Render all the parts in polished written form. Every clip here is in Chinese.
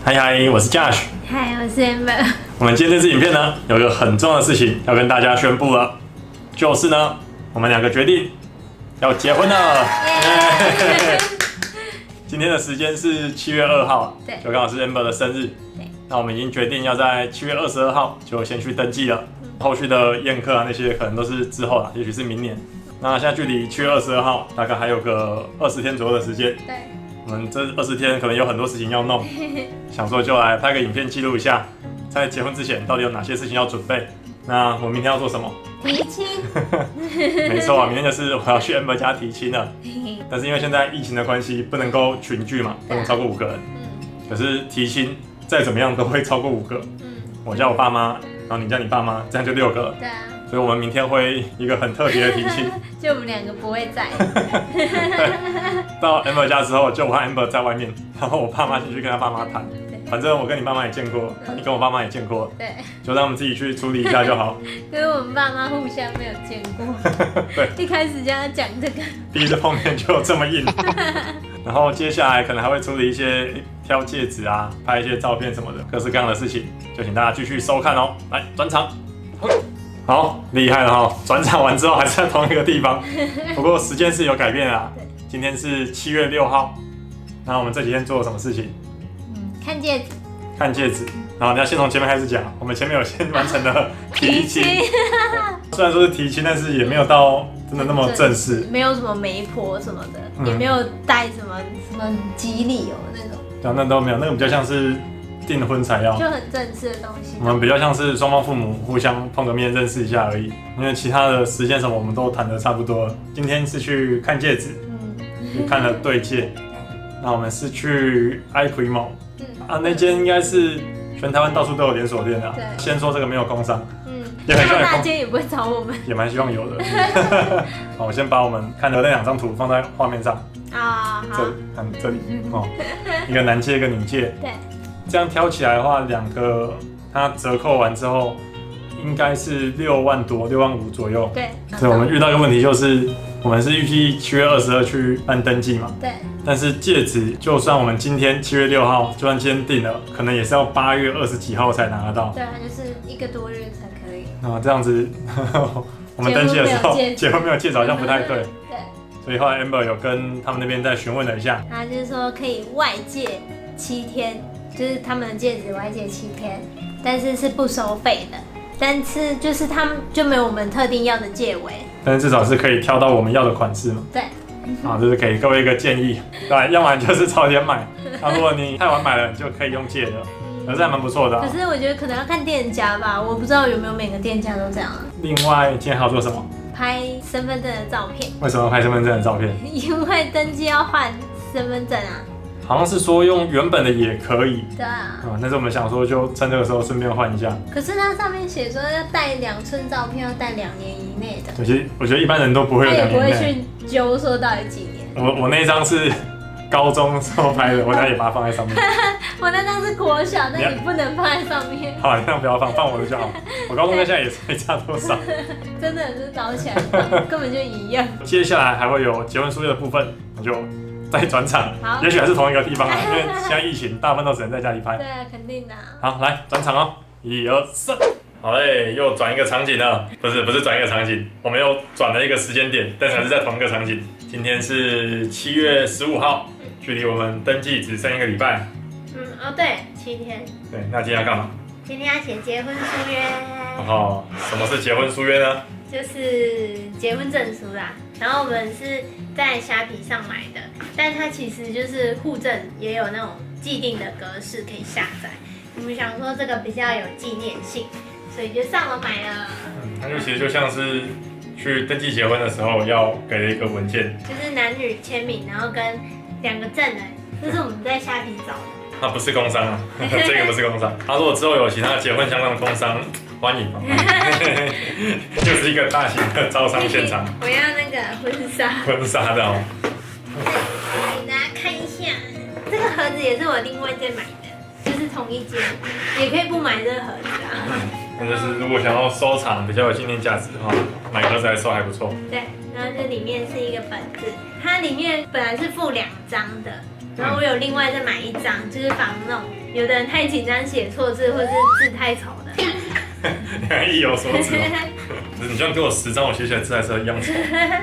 嗨嗨，我是 Josh。 嗨，我是 Amber。 我们今天这支影片呢，有一个很重要的事情要跟大家宣布了，就是呢，我们两个决定要结婚了。今天的时间是7月2号， 对， 就刚好是 Amber 的生日。 对， 那我们已经决定要在7月22号就先去登记了，后续的宴客啊那些可能都是之后啦，也许是明年。那现在距离7月22号大概还有个20天左右的时间。 对。 我们这20天可能有很多事情要弄，想说就来拍个影片记录一下，在结婚之前到底有哪些事情要准备。那我明天要做什么？ 提亲。 没错，明天就是我要去 Amber 家提亲了。但是因为现在疫情的关系，不能够群聚嘛，不能超过5个人。可是提亲再怎么样都会超过5个。我叫我爸妈，然后你叫你爸妈，这样就6个。 对啊。 所以我们明天会一个很特别的提亲。 就我们2个不会在。 到 Amber 家之后，就我和 Amber 在外面，然后我爸妈进去跟他爸妈谈。反正我跟你爸妈也见过，你跟我爸妈也见过， 对， 就让他们自己去处理一下就好。 因为我们爸妈互相没有见过。 对， 一开始就要讲这个， 第一次碰面就这么硬。然后接下来可能还会处理一些挑戒指啊，拍一些照片什么的，各式各样的事情，就请大家继续收看哦。来转场。好，厉害了哈！转场完之后还是在同一个地方，不过时间是有改变啦。今天是7月6号，那我们这几天做了什么事情？ 看戒指。 看戒指，然后你要先从前面开始讲。我们前面有先完成了提亲，虽然说是提亲，但是也没有到真的那么正式， 没有什么媒婆什么的，也没有带什么吉礼哦那种。 对啊，那都没有，那个比较像是订婚才要， 就很正式的东西。 我们比较像是双方父母互相碰个面认识一下而已，因为其他的时间什么我们都谈得差不多了。今天是去看戒指，去看了对戒。那我们是去 iPrimo，那间应该是全台湾到处都有连锁店的。先说这个没有工商， 也很希望那间也不会找我们， 也蛮希望有的。好，我先把我们看的那2张图放在画面上啊， 这里看这里哦，一个男戒，一个女戒。 对， 这样挑起来的话，2个它折扣完之后，应该是6万多，6万5左右。 对， 所以我们遇到一个问题就是，我们是预计7月22去办登记嘛。 对。 但是戒指，就算我们今天7月6号，就算今天订了，可能也是要8月20几号才拿得到。 对啊，就是1个多月才可以。 啊，这样子，我们登记的时候，结婚没有戒指好像不太对。 对。 所以后来 Amber 有跟他们那边再询问了一下， 他就是说可以外借7天，就是他们的戒指外借7天，但是是不收费的。但是就是他们就没有我们特定要的戒围， 但是至少是可以挑到我们要的款式嘛。 对。 啊，这是给各位一个建议，对，要不然就是早点买。如果你太晚买了，你就可以用借的，可是还蛮不错的。 可是我觉得可能要看店家吧，我不知道有没有每个店家都这样。 另外，今天还要做什么？ 拍身份证的照片。 为什么拍身份证的照片？ 因为登记要换身份证啊。 好像是说用原本的也可以。 对啊。 但是我们想说，就趁这个时候顺便换一下。 可是它上面写说要带2寸照片，要带2年以内的。 其实我觉得一般人都不会有2年内。 他也不会去揪说到底几年。 我那一张是高中时候拍的，我等下也把它放在上面。 我那张是国小，但你不能放在上面。 好，你这样不要放我的就好。我高中跟现在也是没差多少。 真的是倒起来根本就一样。 接下来还会有结婚书的部分，我就再转场，也许还是同一个地方啊，因为现在疫情，大部分都只能在家里拍。 对啊，肯定的。 好，来转场哦，1、2、3。好嘞，又转一个场景了，不是转一个场景，我们又转了一个时间点，但是还是在同一个场景。今天是7月15号，距离我们登记只剩1个礼拜。 对，7天。 对，那今天要干嘛？ 今天要写结婚书约。 哦，什么是结婚书约呢？ 就是结婚证书啦。然后我们是在虾皮上买的，但它其实就是户政也有那种既定的格式可以下载。我们想说这个比较有纪念性，所以就上网买了。 它就其实就像是去登记结婚的时候要给的一个文件， 就是男女签名，然后跟2个证人，这是我们在虾皮找的。 那不是工商啊，这个不是工商。他如果之后有其他结婚相关的工商，欢迎。就是一个大型的招商现场。 我要那个婚纱。 婚纱的哦。 给大家看一下，这个盒子也是我另外再买的，就是同一间，也可以不买这个盒子啊。 那就是如果想要收藏比较有纪念价值的话，买盒子来收还不错。 对，然后这里面是一个本子，它里面本来是附2张的。然后我有另外再买1张，就是仿那种有的人太紧张写错字，或是字太丑的。 你还意有所指哦。你这样给我10张，我写起来字还是一样丑。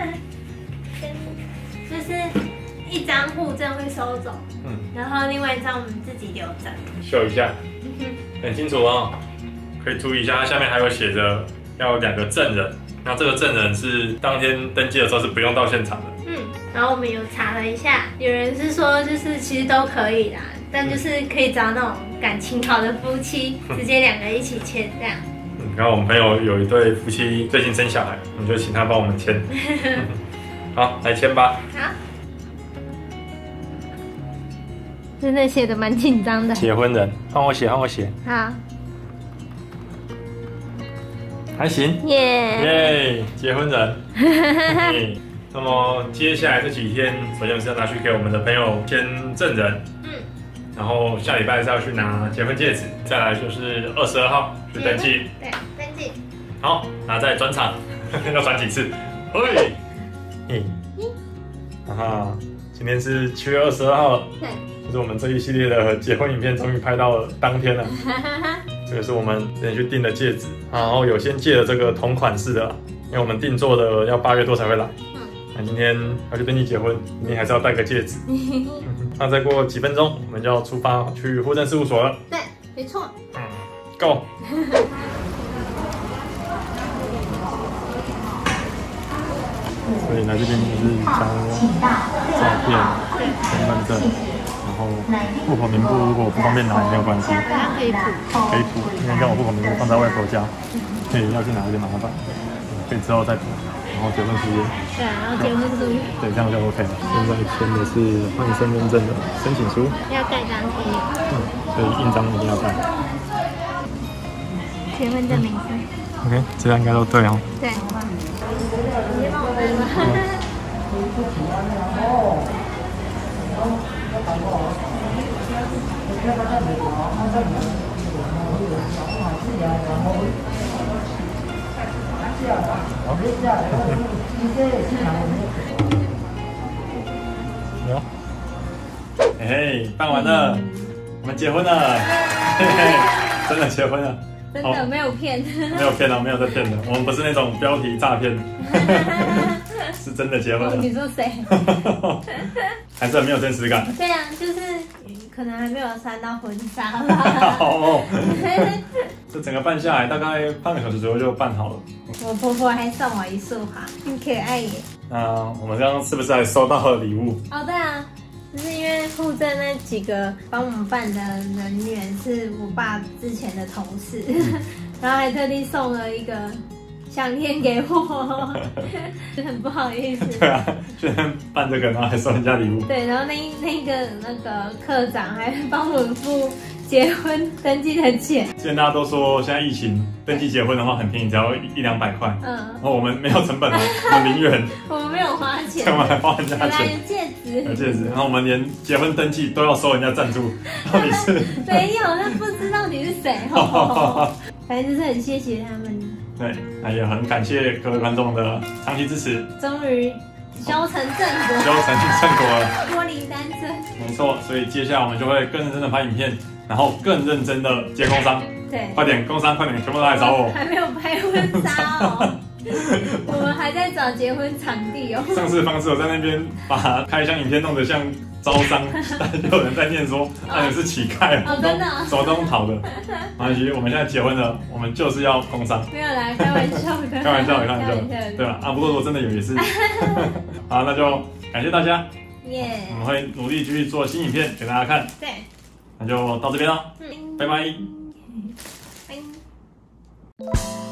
就是一张户政会收走，然后另外一张我们自己留着。 秀一下，很清楚哦。可以注意一下，它下面还有写着要2个证人。那这个证人是当天登记的时候是不用到现场的。 然后我们有查了一下，有人是说就是其实都可以啦，但就是可以找那种感情好的夫妻，直接2个一起签这样。 然后我们朋友有一对夫妻最近生小孩，我们就请他帮我们签。好，来签吧。 好。真的写的蛮紧张的。 结婚人，换我写，换我写。 好。 还行。耶！结婚人。那么接下来这几天，首先是要拿去给我们的朋友签证人。然后下礼拜是要去拿结婚戒指，再来就是22号去登记。 对，登记。 好，拿在转场，要转几次？嘿，哈，今天是7月22号了，就是我们这一系列的结婚影片终于拍到了当天了。这个是我们之前去订的戒指，然后有先借了这个同款式的，因为我们定做的要8月多才会来。那今天要去登记结婚，一定还是要戴个戒指。那再过几分钟，我们就要出发去户政事务所了。 对，没错。 Go。所以来这边就是交照片、身份证，然后户口名簿如果不方便拿也没有关系， 可以补。 可以补。因为像我户口名簿放在外婆家，所以要去拿有点麻烦，可以之后再补。然后结婚书约， 对，然后结婚书约， 对，这样就 OK 了。现在签的是换身份证的申请书， 要盖章贴， 所以印章一定要盖。 结婚证明书 OK， 这样应该都对哦。 对。直接帮我登了。 有，嘿，办完了，我们结婚了，嘿嘿，真的结婚了， 真的没有骗， 没有骗哦，没有在骗的，我们不是那种标题诈骗，是真的结婚了。 你说谁？ 还是很没有真实感。 对啊，就是可能还没有穿到婚纱吧。 哦，这整个办下来大概半个小时左右就办好了。 我婆婆还送我一束花，很可爱耶。 那我们刚刚是不是还收到了礼物？ 哦，对啊，就是因为户政那几个帮我们办的人员是我爸之前的同事，然后还特地送了一个项链给我，就很不好意思。 对啊，居然办这个，然后还送人家礼物。 对，然后那个课长还帮我们付结婚登记的钱。 之前大家都说现在疫情登记结婚的话很便宜，只要100-200块。然后我们没有成本哦，我们0元。 我们没有花钱， 干嘛还花人家钱？ 有戒指， 有戒指。然后我们连结婚登记都要收人家赞助，到底是？ 没有，那不知道你是谁。反正就是很谢谢他们。 对，那也很感谢各位观众的长期支持。 终于修成正果， 修成正果了， 脱离单身。 没错，所以接下来我们就会更认真的拍影片，然后更认真的接工商。 对， 快点工商，快点，全部都来找我。 还没有拍婚纱哦，我们还在找结婚场地哦。 上次的方式我在那边把开箱影片弄得像招商，就有人在念说，你是乞丐， 真的， 什么都讨的。没关系，我们现在结婚了，我们就是要工商。 没有啦，开玩笑的， 开玩笑，对吧？不过如果真的有也是。好，那就感谢大家，我们会努力继续做新影片给大家看。 对， 那就到这边了，拜拜。 拜。